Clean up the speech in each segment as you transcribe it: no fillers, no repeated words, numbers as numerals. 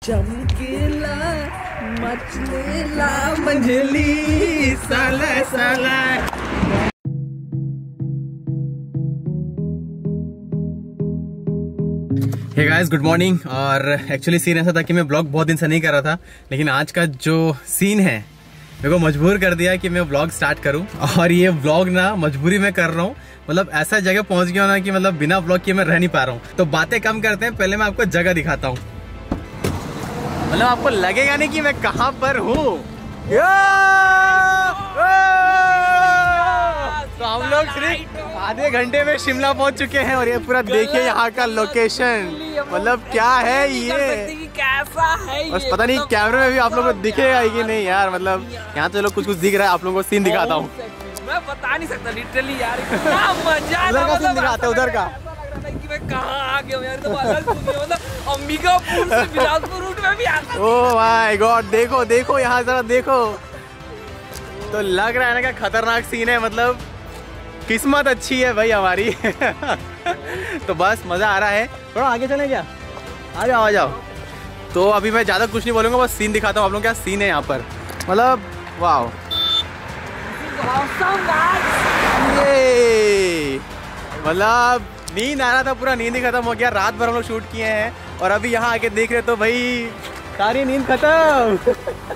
चमकीला मचलेला मंजली साला साला। Hey guys good morning. और एक्चुअली सीन ऐसा था कि मैं ब्लॉग बहुत दिन से नहीं कर रहा था, लेकिन आज का जो सीन है मेरे को मजबूर कर दिया कि मैं व्लॉग स्टार्ट करूं। और ये व्लॉग ना मजबूरी में कर रहा हूं, मतलब ऐसा जगह पहुंच गया ना कि मतलब बिना व्लॉग किए मैं रह नहीं पा रहा हूं। तो बातें कम करते हैं, पहले मैं आपको जगह दिखाता हूं, मतलब आपको लगेगा नहीं कि मैं कहां पर हूं। तो हम लोग सिर्फ आधे घंटे में शिमला पहुंच चुके हैं और ये पूरा देखिए यहाँ का लोकेशन, मतलब क्या है ये, कैसा है बस पता नहीं कैमरे में भी आप लोगों को दिखेगा कि नहीं यार। मतलब यहाँ तो लोग कुछ कुछ दिख रहा है, आप लोगों को सीन दिखाता हूँ। मैं बता नहीं सकता लिटरली यार, इतना मजा उधर का सीन दिखाता है, उधर का कि मैं कहाँ आ गया यार। तो मतलब अंबिकापुर से बिलासपुर रूट में भी आता। ओह माय गॉड, देखो देखो यहाँ जरा देखो, तो लग रहा है ना क्या खतरनाक सीन है। मतलब किस्मत अच्छी है भाई हमारी। तो बस मजा आ रहा है। थोड़ा आगे चलें क्या? आ जाओ आ जाओ। तो अभी मैं ज्यादा कुछ नहीं बोलूंगा, बस सीन दिखाता हूँ आप लोगों को क्या सीन है यहाँ पर। मतलब वाह, ये मतलब नींद आ रहा था, पूरा नींद ही खत्म हो गया। रात भर हम लोग शूट किए हैं और अभी यहाँ आके देख रहे तो भाई सारी नींद खत्म।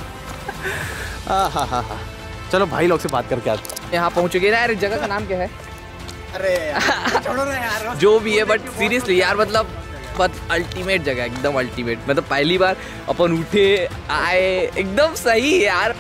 हाँ, चलो भाई लोग से बात करके आते हैं। यहाँ पहुँच चुके यार। जगह का नाम क्या है? अरे छोड़ो ना यार, जो भी है, बट सीरियसली यार मतलब अल्टीमेट जगह, एकदम अल्टीमेट। मतलब पहली बार अपन उठे आए, एकदम सही है यार।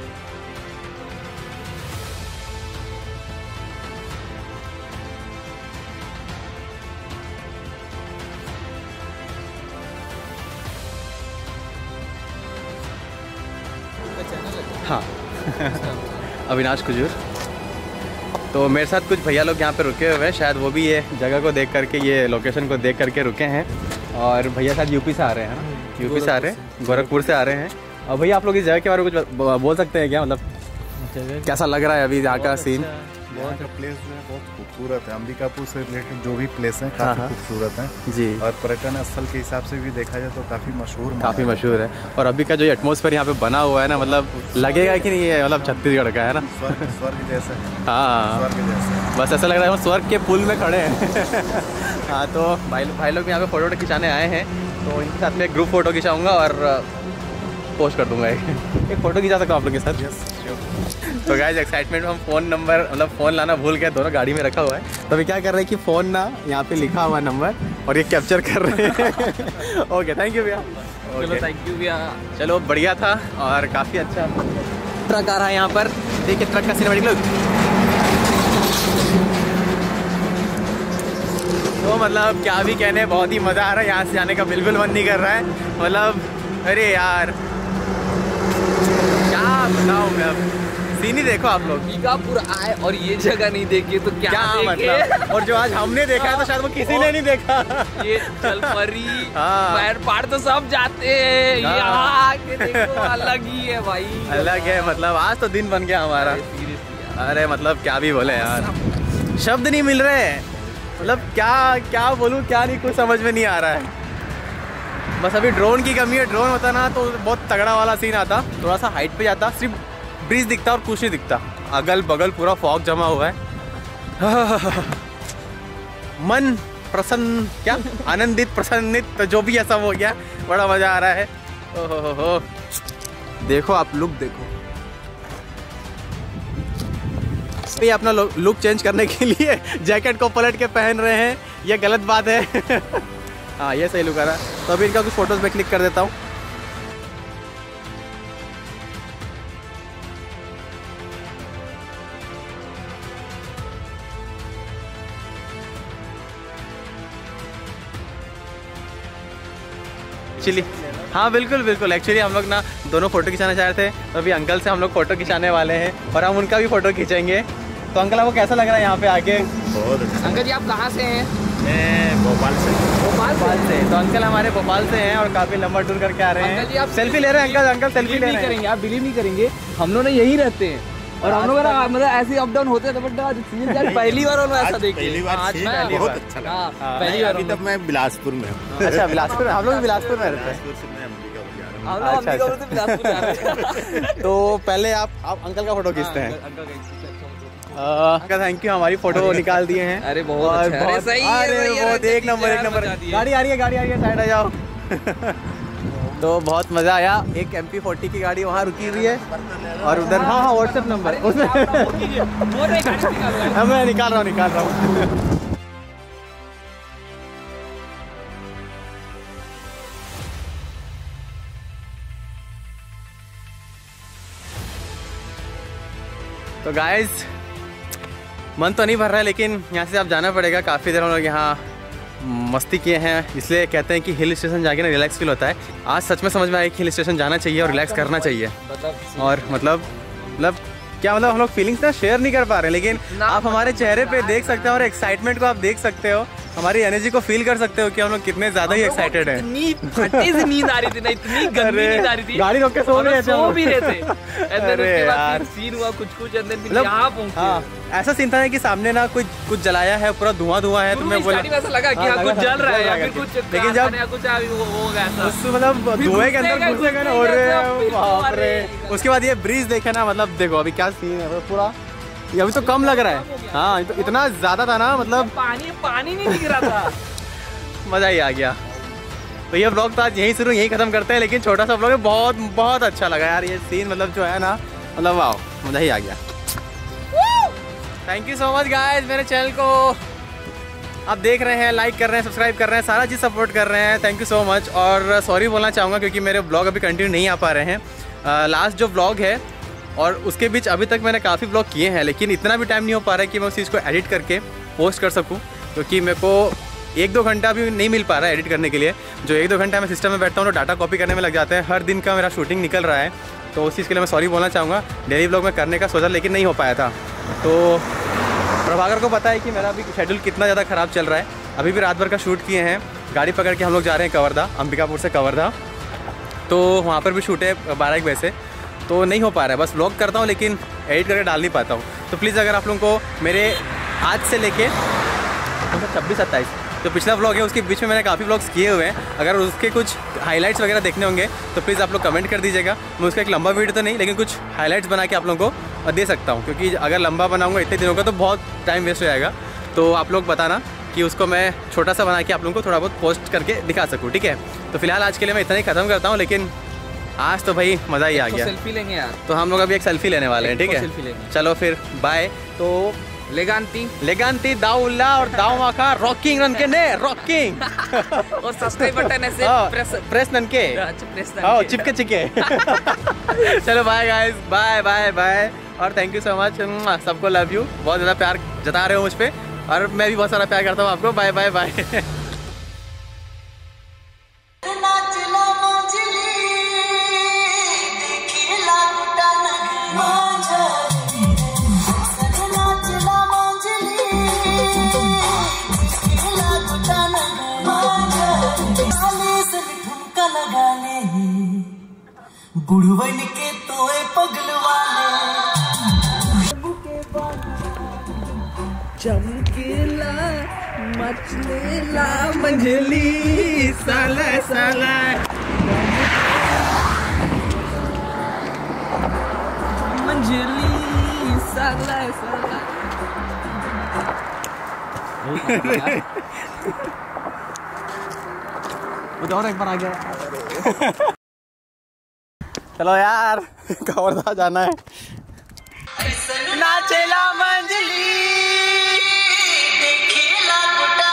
हाँ। अविनाश कुजूर। तो मेरे साथ कुछ भैया लोग यहाँ पे रुके हुए हैं, शायद वो भी ये जगह को देख करके, ये लोकेशन को देख करके रुके हैं। और भैया शायद यूपी से आ रहे हैं ना, यूपी से आ रहे हैं, गोरखपुर से आ रहे हैं। और भैया आप लोग इस जगह के बारे में कुछ बोल सकते हैं क्या? मतलब कैसा लग रहा है अभी यहाँ का सीन? यहाँ का प्लेस जो है बहुत खूबसूरत है। अंबिकापुर से रिलेटेड जो भी प्लेस हैं काफ़ी खूबसूरत हैं जी। और पर्यटन स्थल के हिसाब से भी देखा जाए तो काफ़ी मशहूर है। और अभी का जो एटमॉस्फेयर यहाँ पे बना हुआ है ना, मतलब लगेगा कि नहीं ये मतलब छत्तीसगढ़ का है ना, स्वर्ग जैसा। हाँ स्वर्ग जैसा, बस ऐसा लग रहा है हम स्वर्ग के पुल में खड़े हैं। हाँ, तो भाई लोग यहाँ पे फोटो खिंचाने आए हैं, तो इनके साथ में एक ग्रुप फोटो खिंचाऊँगा और पोस्ट कर दूंगा। एक फ़ोटो खिंचा सकता हूँ आप लोग के साथ? तो गाइस एक्साइटमेंट में हम फ़ोन नंबर, मतलब फ़ोन लाना भूल गए, दोनों गाड़ी में रखा हुआ है। तो अभी क्या कर रहे हैं कि फ़ोन ना यहाँ पे लिखा हुआ नंबर और ये कैप्चर कर रहे हैं। ओके, थैंक यू भैया। चलो थैंक यू भैया। चलो बढ़िया था और काफ़ी अच्छा ट्रक आ रहा है यहाँ पर। देखिए ट्रक का सिनेमैटिक लुक। तो मतलब क्या भी कहने, बहुत ही मज़ा आ रहा है। यहाँ से जाने का बिल्कुल मन नहीं कर रहा है। मतलब अरे यार क्या बताऊँ मैं, अब सीन ही देखो आप लोग। अंबिकापुर आए और ये जगह नहीं देखी तो क्या मतलब। और जो आज हमने देखा है तो शायद वो किसी ने नहीं देखा। ये जलपरी पैर पहाड़ तो सब जाते हैं, यहाँ आके देखो अलग ही है भाई, अलग है। मतलब आज तो दिन बन गया हमारा। अरे मतलब क्या भी बोले यार, शब्द नहीं मिल रहे। मतलब क्या बोलूँ, क्या नहीं, कुछ समझ में नहीं आ रहा है। बस अभी ड्रोन की कमी है। ड्रोन होता ना तो बहुत तगड़ा वाला सीन आता, थोड़ा सा हाइट पे जाता, सिर्फ ब्रिज दिखता और कुछ नहीं दिखता। अगल बगल पूरा फॉग जमा हुआ है। मन प्रसन्न, क्या आनंदित प्रसन्नित, तो जो भी ऐसा हो गया, बड़ा मजा आ रहा है। ओहो, देखो आप लुक देखो। ये अपना लुक चेंज करने के लिए जैकेट को पलट के पहन रहे हैं, ये गलत बात है। हाँ ये सही लुक आ रहा है। तो अभी इनका कुछ फोटोज में क्लिक कर देता हूँ। एक्चुअली हाँ बिल्कुल एक्चुअली हम लोग ना दोनों फोटो खिंचाना चाह रहे थे, तो अभी अंकल से हम लोग फोटो खिंचाने वाले हैं और हम उनका भी फोटो खींचेंगे। तो अंकल आपको कैसा लग रहा है यहाँ पे आके? बहुत अच्छा। अंकल जी आप कहाँ से हैं? मैं भोपाल से। भोपाल से? तो अंकल हमारे भोपाल से हैं और काफी लंबा टूर करके आ रहे हैं। अंकल जी आप सेल्फी ले रहे हैं? अंकल सेल्फी ले रहे हैं। आप बिलीव नहीं करेंगे, हम लोग यही रहते हैं और हम लोग मतलब ऐसे अप डाउन होते थे, बट पहली बार ऐसा देखे। पहली बार बहुत अच्छा लगा। पहली बार। अभी तब मैं बिलासपुर में हूँ। अच्छा बिलासपुर, हम लोग बिलासपुर में रहते हैं। बिलासपुर से मैं तो पहले आप अंकल का फोटो खींचते हैं। थैंक यू, हमारी फोटो निकाल दिए हैं। अरे बहुत अच्छा, अरे सही है, अरे बहुत एक नंबर। गाड़ी आ रही है साइड आ जाओ। तो बहुत मजा आया। एक MP40 की गाड़ी वहाँ रुकी हुई है और उधर हाँ व्हाट्सएप नंबर उसमें मैं निकाल रहा हूँ। तो गाइज मन तो नहीं भर रहा है, लेकिन यहाँ से आप जाना पड़ेगा। काफ़ी देर हम लोग यहाँ मस्ती किए हैं, इसलिए कहते हैं कि हिल स्टेशन जाके ना रिलैक्स फील होता है। आज सच में समझ में आया कि हिल स्टेशन जाना चाहिए और रिलैक्स करना चाहिए। और मतलब क्या मतलब हम लोग फीलिंग्स ना शेयर नहीं कर पा रहे हैं, लेकिन आप हमारे चेहरे पे देख सकते हो और एक्साइटमेंट को आप देख सकते हो, हमारी एनर्जी को फील कर सकते हो कि हम लोग कितने ज्यादा ही एक्साइटेड हैं। इतनी फटे से नींद आ रही थी ना, इतनी गंदी नींद आ रही थी। गाड़ी रोक के सो भी रहे थे। अरे यार सीन हुआ कुछ अंदर यहाँ पहुंचे। ऐसा सीन था कि सामने ना कुछ जलाया है, पूरा धुआं है। तो मैं बोला ऐसा लगा कि कुछ जल रहा है या फिर कुछ, लेकिन जब कुछ हो गया था मतलब धुएं के अंदर घुसे गए ना, बाप रे। उसके बाद ये ब्रिज देखे ना, मतलब देखो अभी क्या सीन है पूरा। ये अभी तो कम लग रहा है। हाँ तो इतना ज्यादा था ना, मतलब पानी नहीं दिख रहा था। मजा ही आ गया। तो ये ब्लॉग तो आज यहीं शुरू यहीं खत्म करते हैं, लेकिन छोटा सा ब्लॉग है। बहुत बहुत अच्छा लगा यार ये सीन, मतलब जो है ना, मतलब वाह मजा ही आ गया। Thank you so much guys, मेरे चैनल को आप देख रहे हैं, लाइक कर रहे हैं, सब्सक्राइब कर रहे हैं, सारा चीज़ सपोर्ट कर रहे हैं। Thank you so much. और सॉरी बोलना चाहूँगा क्योंकि मेरे ब्लॉग अभी कंटिन्यू नहीं आ पा रहे हैं। लास्ट जो ब्लॉग है और उसके बीच अभी तक मैंने काफ़ी ब्लॉग किए हैं, लेकिन इतना भी टाइम नहीं हो पा रहा है कि मैं उस चीज़ को एडिट करके पोस्ट कर सकूं, क्योंकि मेरे को 1-2 घंटा भी नहीं मिल पा रहा है एडिट करने के लिए। जो 1-2 घंटा मैं सिस्टम में बैठता हूँ तो डाटा कॉपी करने में लग जाते हैं। हर दिन का मेरा शूटिंग निकल रहा है, तो उस चीज़ के लिए मैं सॉरी बोलना चाहूँगा। डेली ब्लॉग में करने का सोचा लेकिन नहीं हो पाया था। तो प्रभाकर को पता है कि मेरा अभी शेड्यूल कितना ज़्यादा ख़राब चल रहा है। अभी भी रात भर का शूट किए हैं, गाड़ी पकड़ के हम लोग जा रहे हैं कवर्धा, अंबिकापुर से कवर्धा। तो वहाँ पर भी शूट है 12-1 बजे से, तो नहीं हो पा रहा है। बस व्लॉग करता हूँ लेकिन एडिट करके डाल नहीं पाता हूँ। तो प्लीज़ अगर आप लोगों को मेरे आज से लेके 26-27 जो पिछला व्लॉग है उसके बीच में मैंने काफ़ी व्लॉग्स किए हुए हैं, अगर उसके कुछ हाइलाइट्स वगैरह देखने होंगे तो प्लीज़ आप लोग कमेंट कर दीजिएगा। मैं उसका एक लंबा वीडियो तो नहीं, लेकिन कुछ हाइलाइट्स बना के आप लोगों को दे सकता हूँ, क्योंकि अगर लंबा बनाऊँगा इतने दिनों का तो बहुत टाइम वेस्ट हो जाएगा। तो आप लोग बताना कि उसको मैं छोटा सा बना के आप लोगों को थोड़ा बहुत पोस्ट करके दिखा सकूँ, ठीक है। तो फिलहाल आज के लिए मैं इतना ही ख़त्म करता हूँ, लेकिन आज तो भाई मज़ा ही आ गया। सेल्फी लेंगे यार, तो हम लोग अभी एक सेल्फी लेने वाले हैं, ठीक है। चलो फिर बाय। तो लेगांती दाउल्ला और दाऊ माखा रॉकिंग रन के ने रॉकिंग और सब्सक्राइब बटन ऐसे प्रेस नन के चिपके चिपके। चलो bye guys, bye bye bye. और थैंक यू सो मच, सबको लव यू। बहुत ज़्यादा प्यार जता रहे हो मुझ पे और मैं भी बहुत सारा प्यार करता हूँ आपको। Bye bye bye. बुढ़वन के तोए पगल वाले चमकेला मचलेला मंझली साला साला मंझली साला साला। वो और एक बार आ गया। चलो यार कवर्धा जाना है। नाचेला मंजली देखिला गुटा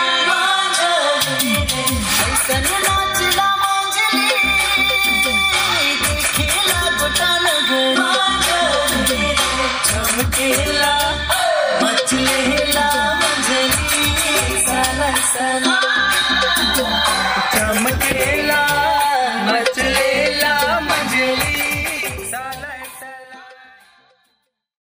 नाचला मंजली देखिला गुटा चमकेला मचलेला मंजली साला साला चमके